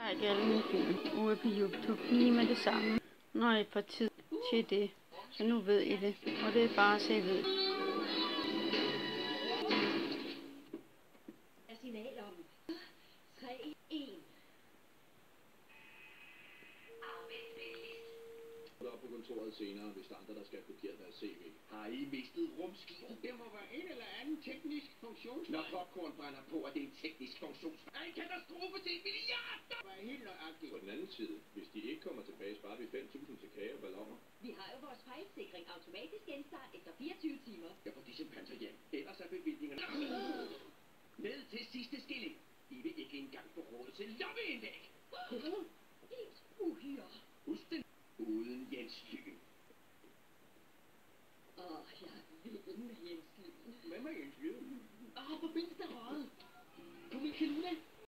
Der er ikke alle mine film ude på YouTube lige med det samme, når I får tid til det. Så nu ved I det, og det er bare så I ved. Signal om 3, 1. Op på kontoret senere, hvis der er andre, der skal kopiere deres CV. Har I mistet rumskib? Det må være en eller anden teknisk funktionsfejl. Når popcorn brænder på, er det en teknisk funktionsfejl. En katastrofe til milliarder! Det er helt nøjagtigt. På den anden side, hvis de ikke kommer tilbage, sparer vi 5.000 til kage og balloner. Vi har jo vores fejlsikring automatisk genstart efter 24 timer. Jeg får disse panser hjem. Ellers er bevillingerne ned til sidste skilling. I vil ikke engang få råd til lommeindlæg. Helt uhyre. Husk den. Uden Jens Lyn. Jeg vil med Jens Lyn. Hvad med Jens Lyn? På Bilsterøjet.